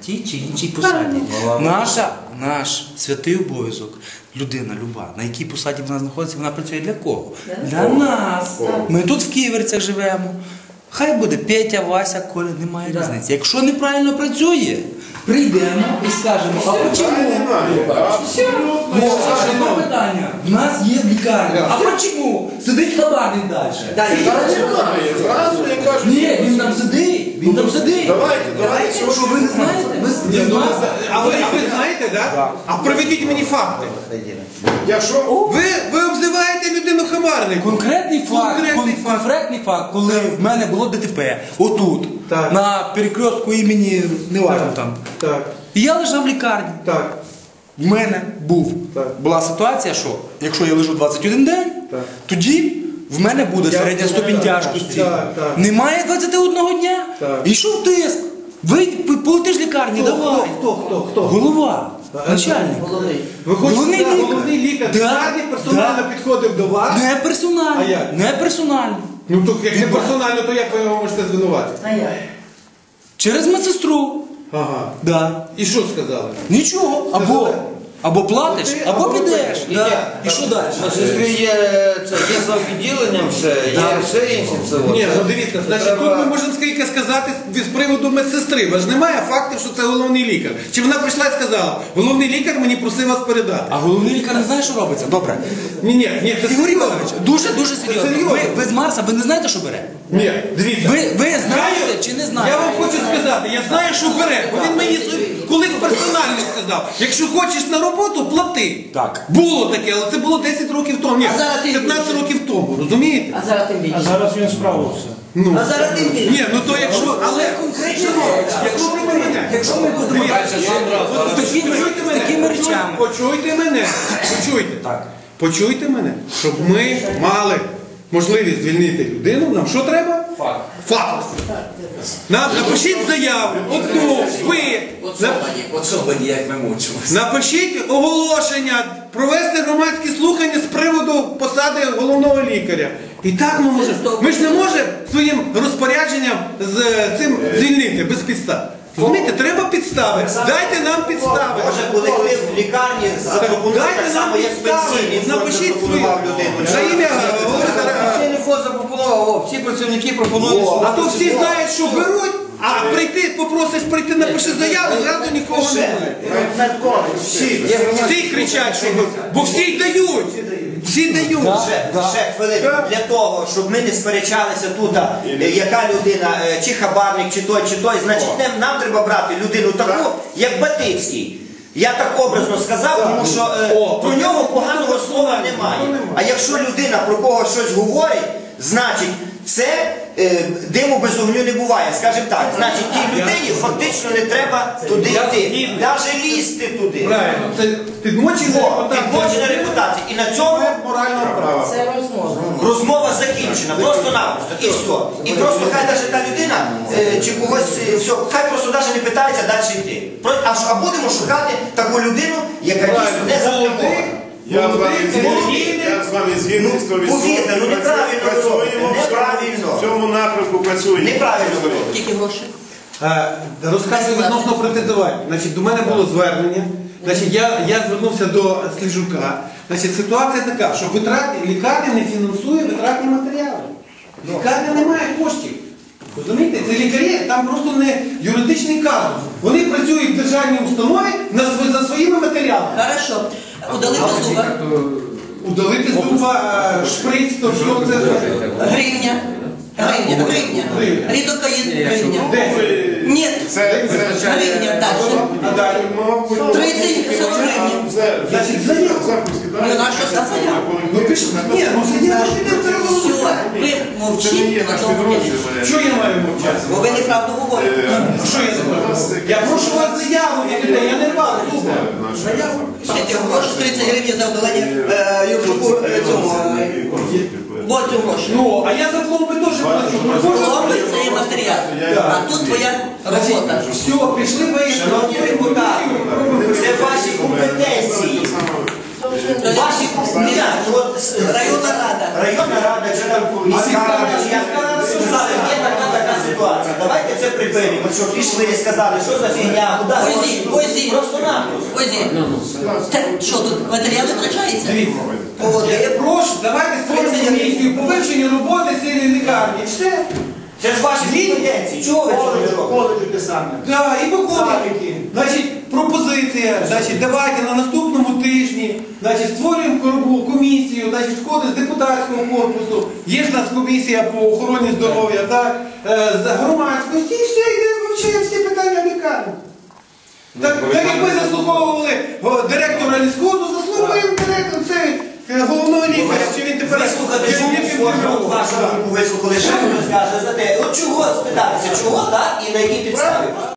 тій чи іншій посаді. Наш святий обов'язок, людина люба, на якій посаді вона знаходиться, вона працює для кого? Для нас. Ми тут в Ківерцях живемо. Хай буде Петя, Вася, Коля, немає різниці. Якщо неправильно працює, прийдемо і скажемо, а чому? Питання. У нас є лікарня. А чому? Сидить хабарник далі. Ні, він там сидить. Він там сидить. Давайте. Що, ви не знаєте? А ви знаєте, так? А приведіть мені факти. Ви обзиваєте людину хабарником. Конкретний факт, коли в мене було ДТП, отут, на перекрестку імені, неважно там. І я лежав в лікарні. В мене була ситуація, що якщо я лежу 21 день, тоді в мене буде середня ступінь тяжкості. Немає 21 дня. Йшов тиск. Полетиш в лікарні, давай. Хто? Голова. Начальник. Головний лікар персонально підходив до вас? Не персонально. А як? Не персонально. Ну, то як не персонально, то як ви його можете звинуватити? А як? Через медсестру. Ага. Да. І що сказали? Нічого. Або платиш, або підеш. І що далі? На сестрі є за відділенням ще, є ще інші це. Ні, ну дивіться, значить, тут ми можемо скільки сказати з приводу медсестри. Ви ж немає фактів, що це головний лікар. Чи вона прийшла і сказала, головний лікар мені просив вас передати. А головний лікар не знає, що робиться? Добре. Ні, це Ігор Іванович, дуже серйозно. Ви з Марса, ви не знаєте, що бере? Ні, дивіться. Ви знаєте чи не знаєте? Я вам хочу сказати, я знаю, що бере. Бо він мені колись персонально сказав, якщо хочеш на роботу, плати. Так. Було таке, але це було 10 років тому. Ні, 15 років тому, розумієте? А зараз тим більше. А зараз він справився. А зараз тим більше. Ні, ну то якщо, але Якщо ми будемо з такими речами. Почуйте мене. Так. Почуйте мене, щоб ми мали можливість звільнити людину, нам що треба? Факт. Напишіть заяву, одну, ви. Особані, як ми мучимося. Напишіть оголошення, провести громадські слухання з приводу посади головного лікаря. І так ми можемо. Ми ж не можемо своїм розпорядженням з цим звільнити без підстав. Розумієте, треба підстави. Дайте нам підстави. Може колектив в лікарні запропонує так само, як пенсійний фонд запропонував людину. За ім'я Пенсійний фонд запропонував, всі працівники пропонують. а то всі знають, що беруть, а прийти, попросиш прийти, напиши заяву, зразу нікого не буде. Всі кричать, що бо всі дають. Всі дають. Ще хвилину. Для того, щоб ми не сперечалися тут, яка людина, чи хабарник, чи той, значить нам треба брати людину таку, як Батицький. Я так образно сказав, тому що про нього поганого слова немає. А якщо людина про когось щось говорить, значить це диму без огню не буває. Скажімо так, значить тій людині фактично не треба туди йти. Навіть лізти туди. Правильно, це підмочена репутація. І на цьому морального права. Це розмова. розмова закінчена. Просто-напросто. І все. І просто хай навіть та людина, чи когось, все, хай просто навіть не питається далі йти. А будемо шукати таку людину, яка дійсно не запланована. Я з вами згідний 100%. Повірте, ну неправильно. В цьому напрямку працюємо. Неправильно. Тільки гроші. Розказую відносно претендування. Значить, до мене було звернення. Значить, я звернувся до Сліжука. Значить, ситуація така, що лікарня не фінансує витратні матеріали. Лікарня не має коштів. Розумієте, це лікарі, там просто не юридичний казус. Вони працюють в державній установі за своїми матеріалами. Хорошо. Удалити зуба. Удалити зуба, шприц, то що це? Гривня. Рідокаїд гривня. Ні. Гривня далі. 30-40 гривень. Значить, заяву. Ну на що це заяву? Ну пишіть. Ні, ну заяву підемо це робити. Все, ви мовчите на тому ділі. Що я маю мовчати? Бо ви неправду говорите. Що я зробив? Я прошу вас заяву від людей, я не вас, зуба. Заяву. Ще гроші 30 гривень за удалення Юрчуку цьому. Вот цю гроші. Ну, а я за пломби теж плачу. Пломби це є матеріал. А тут твоя робота. Все, пішли виїзд. Шановні депутати, це ваші компетенції. Ваші компетенції. Районна рада, чи там міська рада, чи як сказали, є така ситуація. Давайте це припинимо. От що пішли, сказали, що за фігня, куди гроші. Ось, Просто-напросто. ось. Що тут матеріали втрачаються? Дивіться. Поводи. Прошу, давайте створимо комісію по вивченню роботи цієї лікарні. Все. Це ж ваші компетенції. Чого ви цього не робите? Коледжі те саме. Да, і виходить. Значить, пропозиція, значить, давайте на наступному тижні, значить, створюємо комісію, значить, входить з депутатського корпусу, є ж у нас комісія по охороні здоров'я, так, з громадськості, і все, йдемо вивчаємо всі питання лікарні. Так як ми заслуховували директора ліського, заслухаємо директора, це головного лікаря, чи він тепер... Вислухати кожного вашу думку вислухали, що хтось скаже за те. От чого спитатися, чого так і на якій підставі?